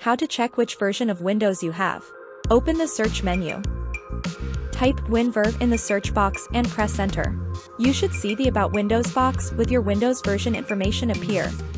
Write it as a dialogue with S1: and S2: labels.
S1: How to check which version of Windows you have. Open the search menu. Type winver in the search box and press enter. You should see the About Windows box with your Windows version information appear.